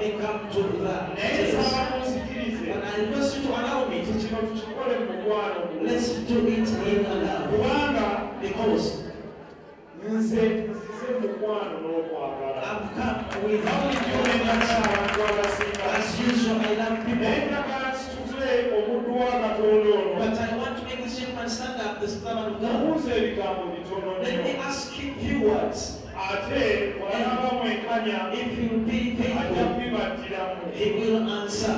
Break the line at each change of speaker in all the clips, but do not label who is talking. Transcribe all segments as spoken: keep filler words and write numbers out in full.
may come to the tears. But I request you to allow me. Let's do it in love. Because I've come without you as usual. I love people. But I want to make this gentleman stand up, the servant of God. Let me ask you a few words. And if you will be faithful, he will answer.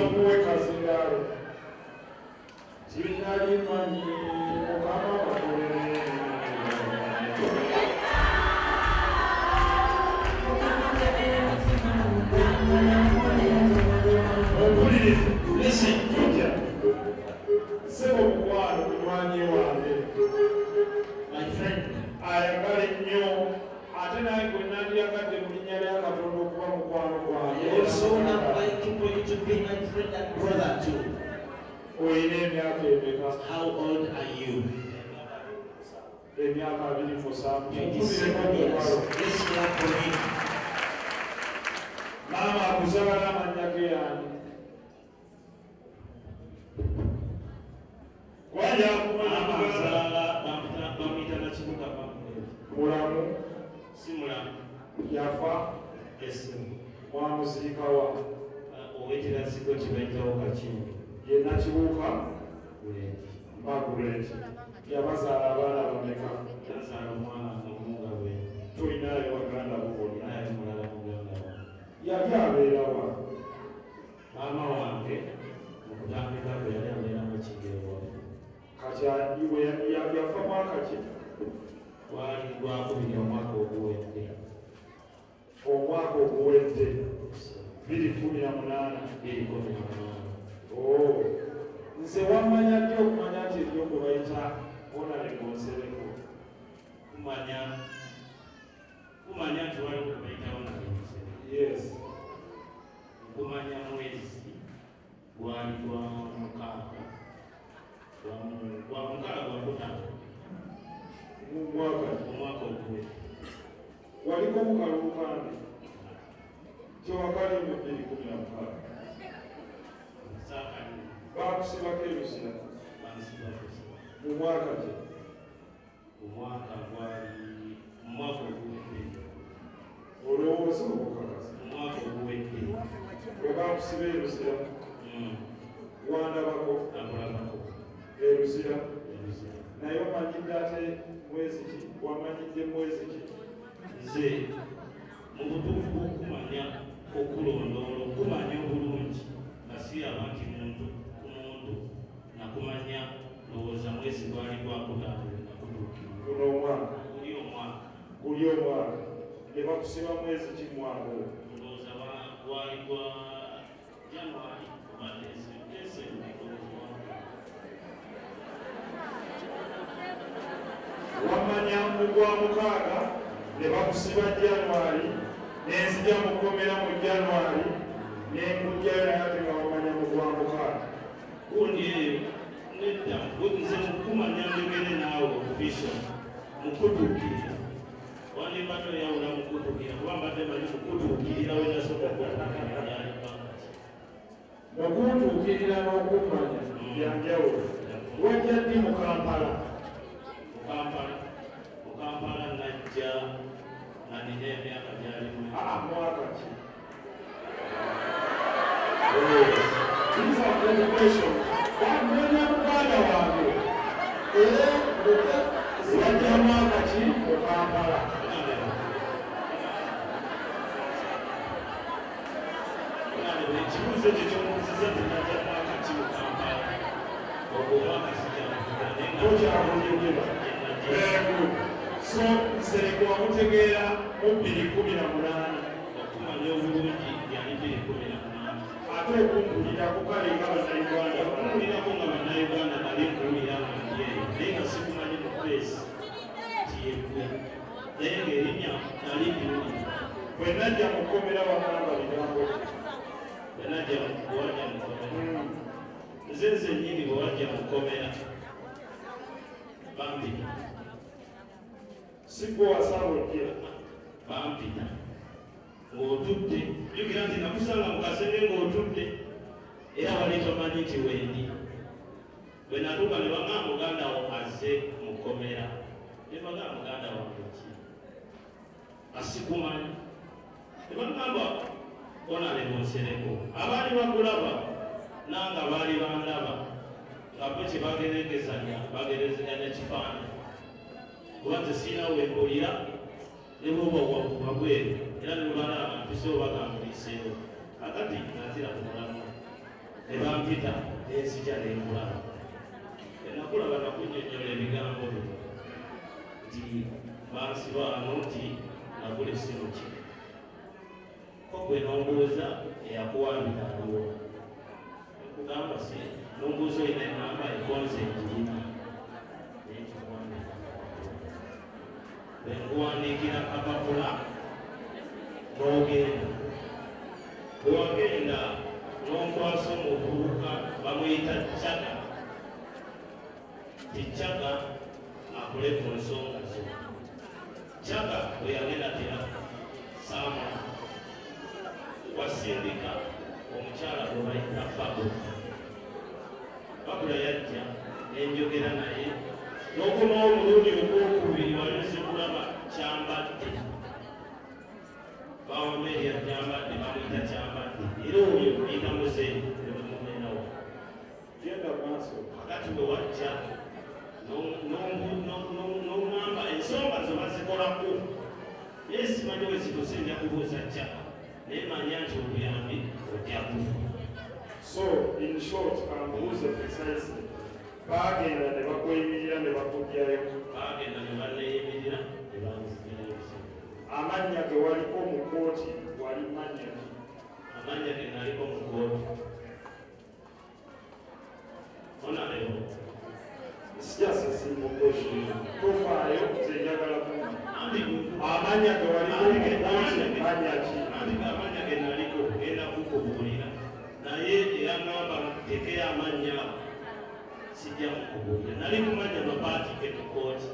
Listen. My friend, I also not like for you to be my friend and brother too. How old are you? twenty-seven years. Let's clap for him. Mama, kuzala manyake yani. Waya kumana kuzala bamita na chibuka pamwe. Mulamu si mulamu. Yafa esi. Wa musika wa owetera siko kibaita okachini. Ye nachibuka we baguleti. Yabazala abana bameka. Yazala mwana n'omunga we. Tulinayo baganda buboni naye mulala muganda wa. Yabyaberawa mama wange okutambika bwe yali abeera mu kigeewa kati iwe yafa mwaka ki gwali gwakubiri omwaka oguwedde omwaka oguwedde biri kumi na munaana biri kumi na munaana nze wammanya ddi okumanya nti ebyogwe bayita onanegonsereko kumanya kumanya nti waliwo kubayita onanegonsereko yes kumanya mwezi gwali gwa mukaaga gwa mukaaga gwa kutaano omwaka oguwedde waliko mukalukande kyewakali mu bbiri kumi na mukaaga bakusibako ebisira mu mwaka gye omwaka gwali omwaka oguwedde olowooza okukakasa omwaka oguwedde webakusiba erusira wandabako akulabako erusira naye omanyidde ate mwezi ki wamanyidde mwezi ki nze mu butuufu okumanya okulondoola okumanya obulungi nasiyaba nti muntu ku muntu nakumanya lowooza mwezi gwali gwakutambula nakutuukira guno omwaka guli omwaka guli omwaka ne bakusiba mwezi ki mwaka olowooza gwali gwa January oba December wamanya mugwa mukaaga ne bakusiba January nenzija mukomera mu January nengujjayo naye ate nga wamanya mugwa mukaaga gundi eyo nedda nze mukumanya njogere naawe official mukutuukirira wandibadde oyawula mukutuukirira kuba mbadde bali mukutuukirira wenasobola okutuukirira okuntuukirira n'okumanya byanjawulo wajja ddi mu Kampala Kampala Kampala najja nga nina emyaka gyalimu mwaka ki wamanya muganda wange era wajja mwaka ki mu Kampala ekibuuzo ekyo kyomubuziza tinajja mwaka ki mu Kampala ogwo mwaka sijakyabunyegera so nsereko wamutegeera mu bbiri kumi na munaana okumanya obulungi yali bbiri kumi na munaana ate okumpulirako kale nga bannayuganda okumpulirako nga bannayuganda nali nkuwulira nga ndyeyo naye nga sikumanyi mu feesi ti yegwe naye ng'erinnya nali ndiwulira bwe najja mukomera bamwanga bigambo bwe najja bwewajja mukomera nze nze nnyini bwe wajja mukomera bampita sigwe wasaba ojja bampita ng'otudde jjukira nti nakusanga mu kasenge ng'otudde era wali tomanyi nti wendi bwe natuuka ne bagamba muganda wo azze mu kkomera ne bagamba muganda wange ki asikumanyi ne bagamba onalema nsereko abaali bakulaba nanga baali bandaba nga bo kye bageregezanya bagerezeganya kifaananyi kuba nze siina wempulira ne bwoba wabweru era ne lubalaba mpisewo bagambuliseewo kakati nazira ku mulamu ne bampita nensija nenkulaba enakulaba nakunnyonnyola ebigambo bino nti bansiba ano nti nagula essimu ki kokwe nombuuza eyakuwambira aliwo nkugamba si nombuuza olina enamba ekonze engirina benkuwandiikira kapapula n'ogenda bwewagenda n'onkwasa omuvubuka bamuyita Chaga ti Chaga akole ku nsonga zo Chaga bwe yagenda tera saama wasindika omukyala gwe bayita Babu Babula yajja nenjogera naye n'okomawo omulundi ogwokubiri walinze kulaba kyambadde bawameerya kyambadde bamuyita kyambadde era oyo muyita muzeeyi nemumenawo genda maaso kakati bwe wajja n'omwamba ensonga zo bazikolako naye simanyi we zituuse nja kubuuza Chaga naye manya nti obuyambi ojja kufa. So in short ambuuze precisely bagenda ne bakweyimirira ne bakugyayo bagenda ne baneeyimirira ne banzigirayo amannya ge waliko mu kooti wali mannya ki amannya ge naliko mu kooti onalewo It's just a simple question. Profile, zenjagala kumanya. Amanya ge waliko mu kooti mannya ki amanya ge naliko genda kukubuulira naye eyangamba tekeyo amannya sijja mukubuulira nali kumanya mapaatike mu kooti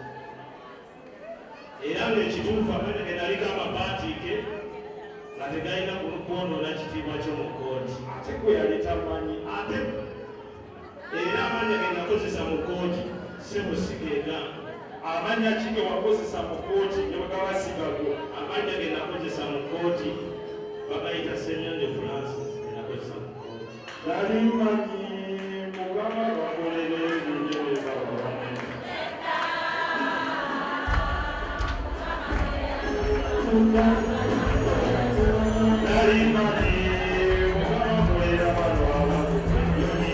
era ng'ekituufu amanya ge naliko amapaatike nga tegalina kwonoona kitiibwa kyo mu kooti ate gwe yali tamanyi ate era amanya ge nakozesa mu kooti sebusigeegamba amanya ki ge wakozesa mu kooti ne bwegabasigago amanya ge nakozesa mu kooti bagayita Seigneur de Francis ge nakozesa mu kooti nali mmanyi mugama bakolere ebinyereza bwame nali mmanyi mugama bakolere abantu abakunyoni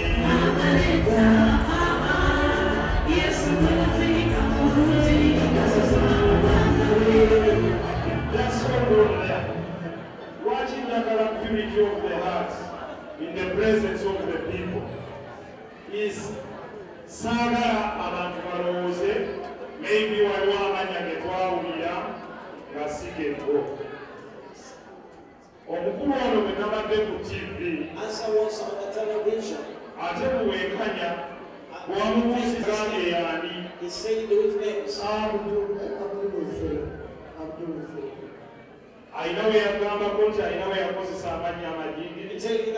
That's so good there. Watching the purity of the heart in the presence of the people is saagala abantu balowooze maybe waliwo amanya ge twawulira nga si gego omukulu ono bwe nabadde ku tivi ate buwenkanya bwamubuuziza eyani alina we yagambako nti alina we yakozesa amannya amajingiri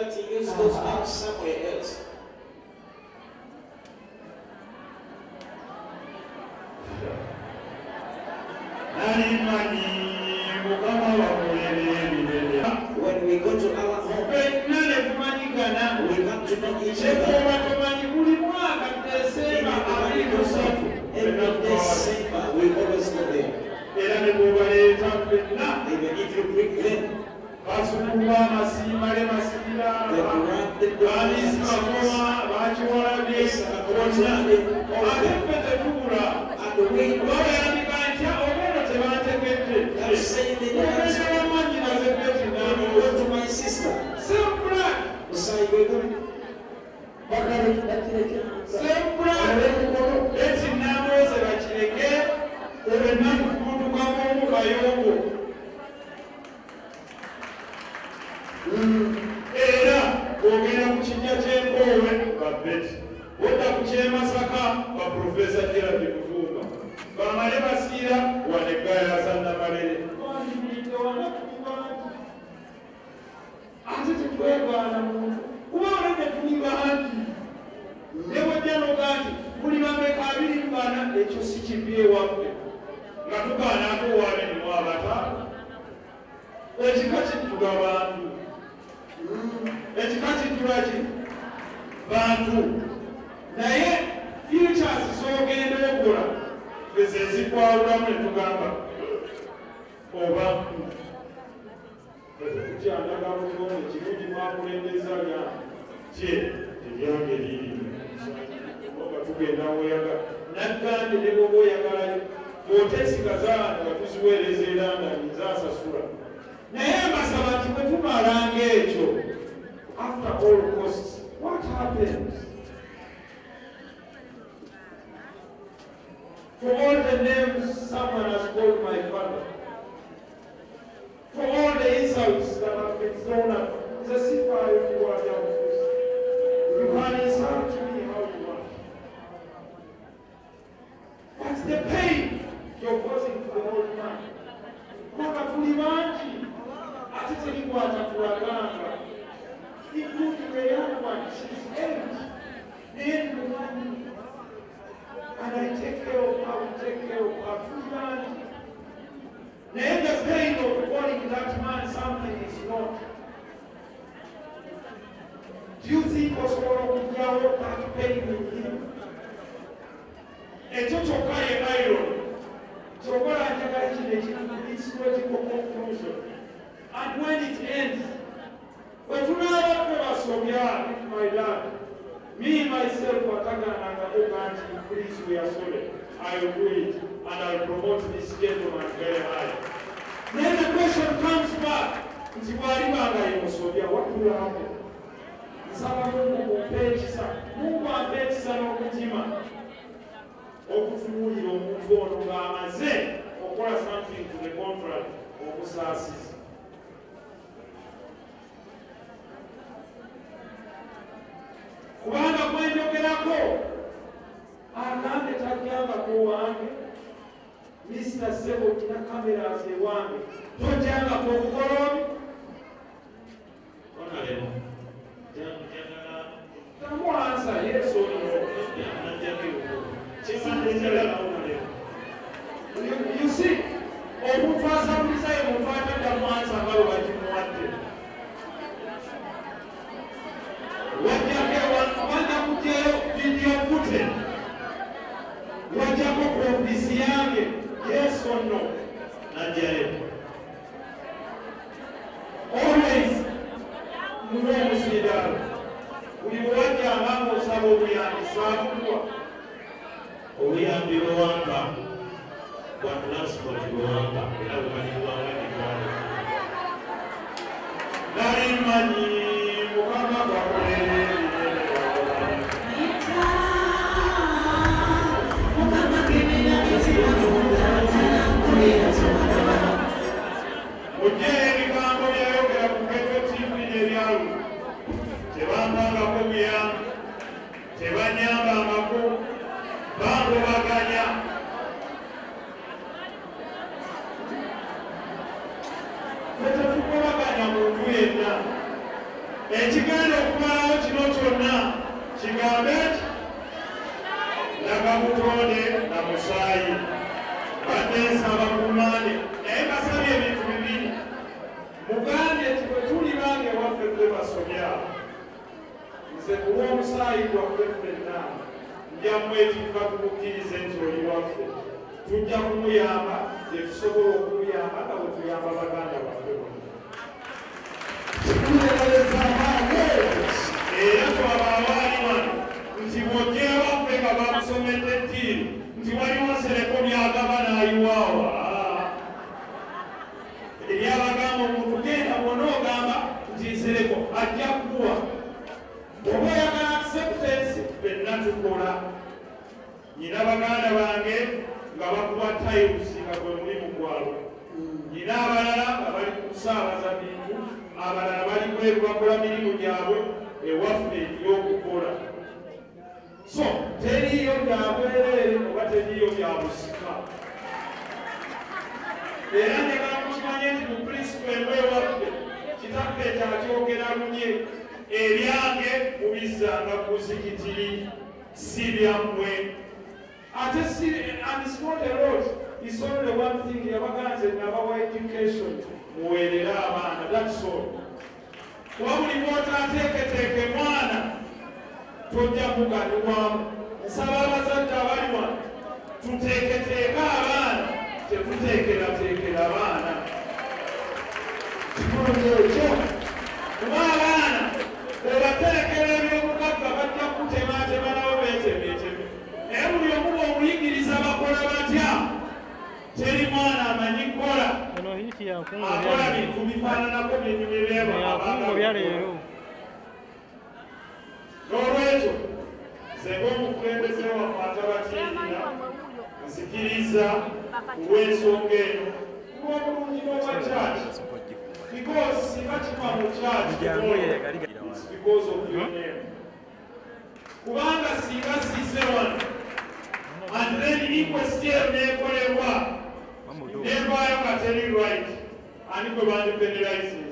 nali manyi mukama bakolere ebinene fenna ne tumanyigana kyekooba tomanyi buli mwaka Desemba abiri kusatu era ne bwobaleeta fenna basukuba amasiimale masirira balisi bakoma bakiwalabye ate ffe tetubula babayandika ntya obeera tebantegedde ogenda wamanyiraze betinamosemplan semplan eti namooze bakireke ebennakufuutukamu omukayongo era ogenda ku kijja ky'enkoowe babeti wodda ku kyemasaka baprofesa Gerald Mutumba bamale basiira waneggayaza namalere
wegana muntu kuba oleke tuli bangi newajja nogati buli bameka abiri mubana ekyo si kibi ewaffe nga tugaana ate owabiri mu abataano ekika kittuga bantu ekika kittula ki bantu naye futures zogenda okola ezezikwawulamu netugamba oba tukyandaga mugono kirungi mwakulembeza lya kye ebyange liri oba tugenda weyaga naggande ne bwoba oyagalayo bw'oteesigazaana nga tuziweereza erandani zasasula naye mbasaba nti bwe tumalanga ekyo after all costs what happens for all the names someone has called my father, for all the insults that have been thrown at me, it's as if I were the office. You can insult me how you want. That's the pain you're causing to the old man. Kwaka tulibanji, atiteli kwata tuwaganga. Including the young one, she's eight. Then the one, and I take care of her, we take care of her tulibanji. Then the pain of calling that man something is not. Do you think Oswald would that pain in him? And to Tokai iron, Tokai and its logical conclusion. And when it ends, but you know, my dad, me myself, Wataga and Okanti, please, we are sorry. I will do it, and I will promote this gentleman very high. Then the question comes back. What will happen? Saba Mungu kupechisa, Mungu apechisa n'omutima okutunuulira omuntu ono ng'amaze okola something to the contrary okusaasiza. Kubanga kwenjogerako agambe tajjangako wange Mister Sebo kina cameras ewange tojjangako obugolomi onalemo tamwansa yesu you see omuntu asambuliza ye muntu atadda mwansa nga bwe bakimuwadde wajja kujjayo vidiyo fute wajjako profisi yange yes or no najjayo always muwe omusiidaalo buli bwewajja amanga osaba obuyambi saabulwa obuyambi bwewampa bwa transport bwewampa era bwebalibwawandikwayo nali mmanyi mukama gwakolere mujjeyo ebigambo byayogera ku Petro tivi n'ebyalu tebampangako buyambi tebanyambangako bangobaganya fetetukobaganya muntu yenna ekigenda okumalawo kino kyonna kigambe eki laga butonde na musaayi badde nsaba kumande naye basabye ebintu bibiri mugambye nti bwe tuli bange waffe ffe basobya nze kuwa omusaayi gwaffe ffenna nja mwetikka tumukkirize nti oli waffe tujja kumuyamba gye tusobola okumuyamba nga bwe tuyamba baganda baffe bonna era twaba abaali wano nti bw'ojja ewaffe nga bamusomedde eddiini nti waliwo nsereko byagaba n'ayiwaawa ebyabagamba omuntu genda bwona ogamba nti nsereko ajja kuwa oba oyagala acceptance fenna tukola nyina baganda bange nga bakuba tiles nga gwe mulimu gwabwe nyina abalala nga bali kusaabaza bintu abalala bali bweru bakola mirimu gyabwe ewaffe ebyokukola so teriyo byabwereere oba teriyo byabusika era ne bakimanye nti mu prinsipo emwe ewaffe kitaffe kyakyogera lunye ebyange mubizzanga ku zikitiri si byammwe ate si and it's not a lot it's only one thing yabaganze nabawa education muweerere abaana that's all kuba buli bwotaateeketeeke mwana tojja kugalibwamu nsaba abazadde abali wano tuteeketeeke abaana tetuteekerateekera abaana kikolongo ekyo kuba abaana obaterekera ebyobugagga bajja kutematema nabo beetemeeteme naye buli omuba omuyigiriza bakola batya teri mwana amanyi kola akola bintu bifaananako byenyumirwebaabaagaleero n'olwekyo senga omukulembeze wakwata batiirira nzikiriza olw'ensonga eno kuba obulungi bw'obwakyaki because singa kiva mu kyaki because of your name kubanga singa size wano and then equestero neekolebwa nevaayo nga teri right ani gwe bandipenalizinze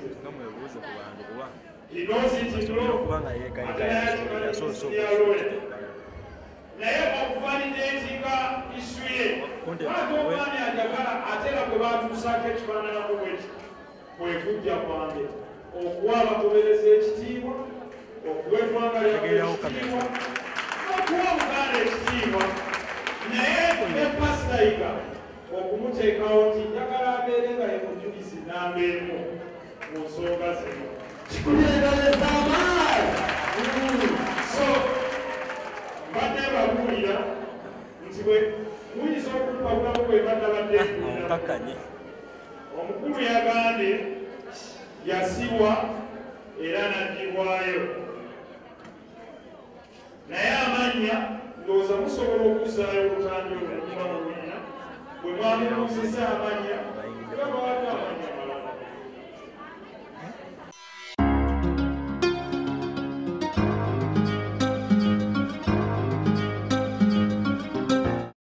naye okuvalidatinga isu ye lwaki omwami ajagala ate era gwe batuusaako ekifaananako bweki kwekujja kwange okuwa abagobereza ekitiibwa okuwa eggwanga lyabwe ekitiibwa okuwa Buganda ekitiibwa naye ne pasitayiga okumuteekawo nti njagala abeere nga ye mujulizi nambeemu mu nsonga zino kikuleebereza amaanyi so mbadde babuulira nti bwe muyinza okumpabulamu bwe badabadde omukulu yagambye yasibwa era naddibwayo naye amannya ndowooza musobola okuzaayo olutanjo olumuba mu bwina bwe mwamubuuziza amannya era bawadde amannya